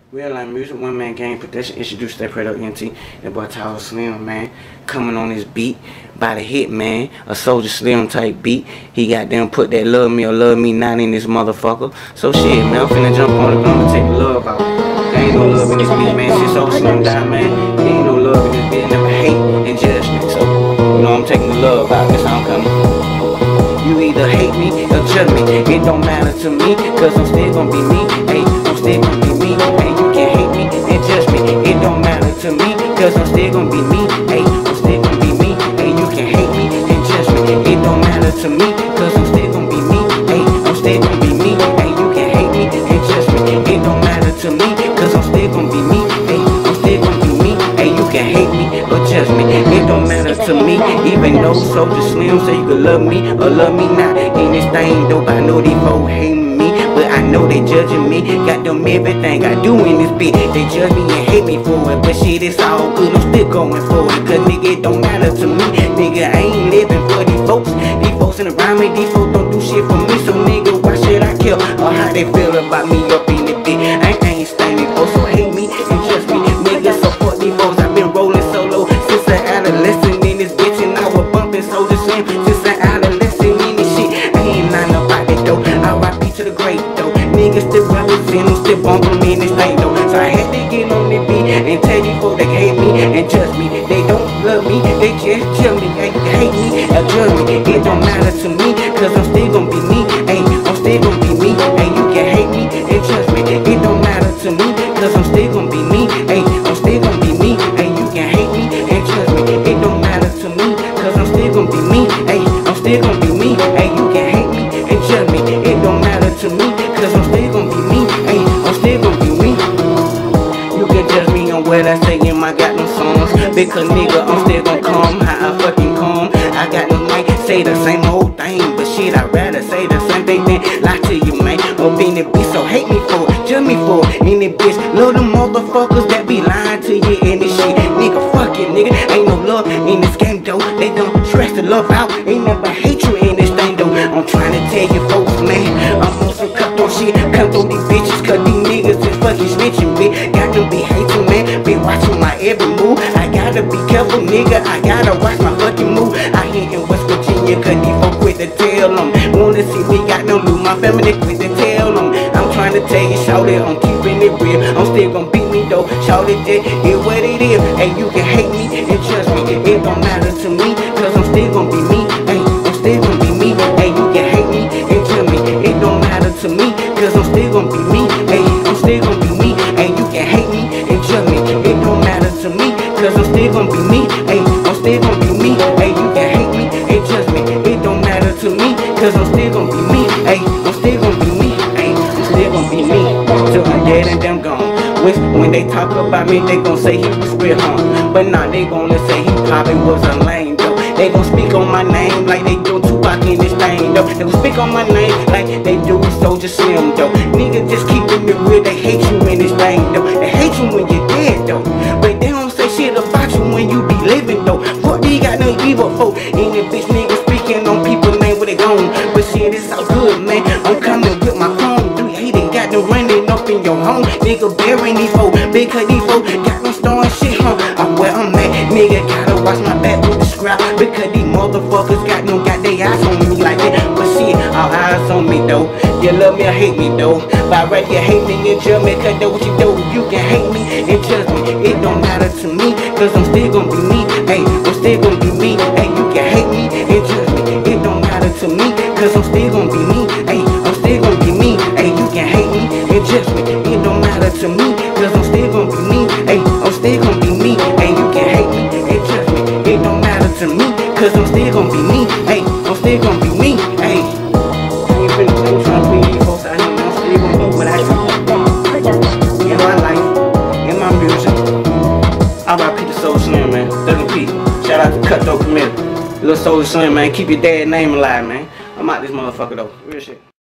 Real Life Music, One Man Gang Production, introduced that Predator NT. That boy Tyler Slim, man, coming on this beat by the hit, man. A Soulja Slim type beat. He got them put that Love Me or Love Me Not in this motherfucker. So shit, man, I'm finna jump on it, I'ma take the love out. There ain't no love in this beat, man. Shit Soulja Slim down, man. There ain't no love in this beat. Never hate and judgment. So, you know, I'm taking the love out. That's how I'm coming. You either hate me or judge me. It don't matter to me, cause I'm still gonna be me. Hey, I'm still gonna be me. Hey, you can hate me and judge me. It don't matter to me, cause I'm still gonna be me. Hey, I'm still gonna be me. Hey, you can hate me and judge me. It don't matter to me, cause I'm still gonna be me. Hey, I'm still gonna be me. Hey, you can hate me and judge me. It don't matter to me, cause I'm still gonna be me. Hey, I'm still gonna be me. Hey, you can hate me or judge me. It don't matter to me, even though Soulja Slim say you can love me or love me not. In this thing though, I know these folks hating me, but I know they judging me. Got them everything I do in this beat. They judge me and hate me for it, but shit, it's all good. I'm still going for it, cause nigga, it don't matter to me. Nigga, I ain't living for these folks. These folks in around me, these folks don't do shit for me. So nigga, why should I care or how they feel about me up in the beat? I ain't standing folks, so hate me and trust me. Nigga, support these folks. I've been rolling solo since an adolescent in this bitch, and I was bumping Soulja Slim since an adolescent in this shit. I ain't lying about it though. R.I.P. to the great though. Niggas still represent, I'm still bumping me in this thing though. So I had to get on the beat and tell these folks they hate me and judge me. They don't love me, they just judge me. Hey, you hate me or judge me. It don't matter to me, cause I'm still gonna be me. Hey, I'm still gonna be me. Hey, you can hate me and judge me. It don't matter to me, cause I'm still gonna be me. Hey, I'm still gonna be me. Hey, you can hate me and judge me. It don't matter to me, cause I'm still gonna be me. Hey, I'm still gonna be me. Hey, you can hate me and judge me. It don't matter to me, cause I'm still gonna be me. Hey, I'm still gonna be me. You can judge me on what I say in my goddamn songs, because nigga, I'm still gonna come how I fucking come. I got no mic, say the same old thing, but shit, I'd rather say the same thing than lie to you, man. Up in the bitch, so hate me for it, judge me for it. In the bitch, love them motherfuckers that be lying to you in this shit. Nigga, fuck it, nigga, ain't no love in this game though. They don't stress the love out, ain't never hate you in this thing though. I'm trying to tell you folks, man, I'm on some cutthroat shit. Come through these bitches, cause these niggas is fucking snitching, bitch. Got them be hating, man, be watching my every move. I gotta be careful, nigga, I gotta watch my fucking move. I here in West Virginia, cause these folks quit to tell them. Wanna see me, got no loot, my family quit to tell them. I'm trying to tell you, shout it, I'm keeping it real. I'm still gonna beat me though, shout it, it what it is. Hey, you can hate me and trust me, it don't matter to me, cause I'm still gonna be me. Hey, I'm still gonna be me. Hey, you can hate me and trust me, it don't matter to me, cause I'm still gonna be me. Hey, I'm still gonna be me. Hey, you can hate me and trust me, it don't matter to me, cause I'm still gonna be me. Hey, I'm still gonna be me. Hey, you can hate me and trust me, it don't matter to me, cause I'm still gonna be me. Hey, I'm still gonna be me. Hey, I'm still gonna be me till I'm dead and them gone. When they talk about me, they gon' say he was real, but now they gonna say he probably was a lame though. They gon' speak on my name like they do Tupac in this thing though. They gon' speak on my name like they do Soulja Slim though. Niggas just keeping it real, they hate you in this thing though. They hate you when you're dead though, but they don't say shit about you when you be living though. Fuck, they got no evil folk in this bitch, niggas speaking on people's name where they gone. But shit, it's all good, man. I'm coming with my phone. 380 got them running up in your home. Nigga burying these folks, because these folks got them starting shit, I'm where I'm at. Nigga gotta watch my back with the scrap, because these motherfuckers got their eyes on me like that. But shit, all eyes on me though. You love me or hate me though. By right, you hate me and judge me, cause that's what you do. You can hate me and judge me, it don't matter to me, cause I'm still gonna be me. Hey, I'm still gonna be me. Hey, you can hate me and judge me, it don't matter to me, cause I'm still gonna be me. Hey, I'm still gonna be me. Hey, you can hate me and judge me, it don't matter to me, cause I'm still gonna be me. Hey, I'm still gonna be me. Hey, you can hate me and judge me, it don't matter to me, cause I'm still gonna be me. Hey, I'm still gonna be me. Hey, I ain't finna trying to be these folks out here. I'm still gonna do what I do in my life, in my music. R.I.P. to Soulja Slim, man. WP. Shout out to Cutthroat Committee. Little Soulja Slim, man. Keep your dad's name alive, man. I'm out this motherfucker though. Real shit.